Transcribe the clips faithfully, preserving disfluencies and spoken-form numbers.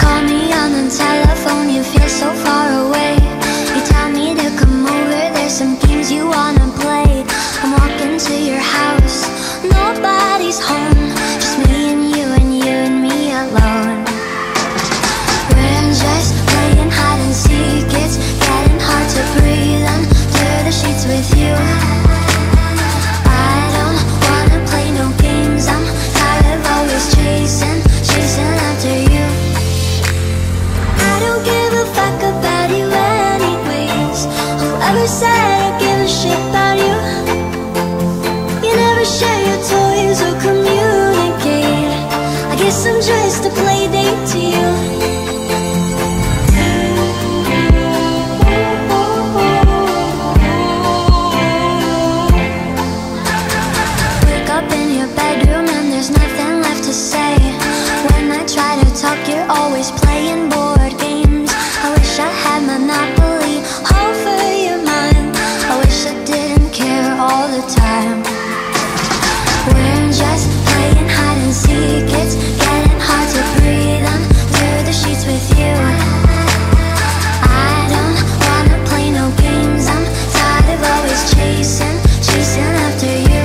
call me on the telephone, you feel so far away. You tell me to come over, there's some games you wanna play. I'm walking to your house, nobody's home, just me and you and you and me alone. We're just playing hide and seek, it's getting hard to breathe under the sheets with you. I don't wanna play no games, I'm tired of always chasing, chasing after you. I don't give a fuck about you anyways. Whoever said I give a shit about you? You never share your toys or communicate. I guess I'm just a play date to you. Wake up in your bedroom and there's nothing left to say. When I try to talk, you're always playing board games. I wish I had Monopoly over your mind. I wish I didn't care all the time. We're just playing hide and seek, it's getting hard to breathe under the sheets with you. I don't wanna play no games, I'm tired of always chasing, chasing after you.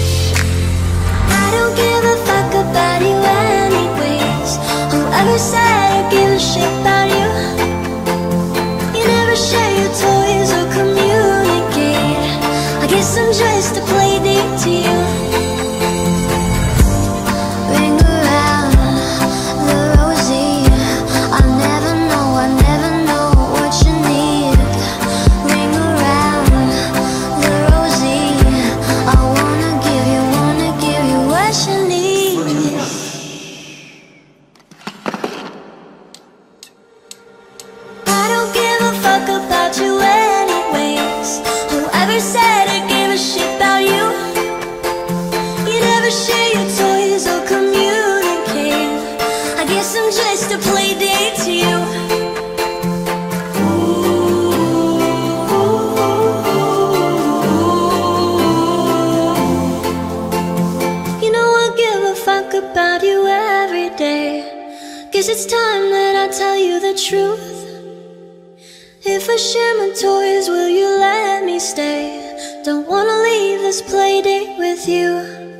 I don't give a fuck about you anyways. Whoever said I give a shit about you? You never share your toys or communicate. I guess I'm just a play date to you. Ring around the rosy, I never know, I never know what you need. Ring around the rosy, I wanna give you, wanna give you what you need. I don't give a fuck about you anyways. Whoever said I give a shit about you? You never share your toys or communicate. I guess I'm just a play date to you. You know I give a fuck about you every day. Guess it's time that I tell you the truth. If I share my toys, will you let me stay? Don't wanna leave this play date with you.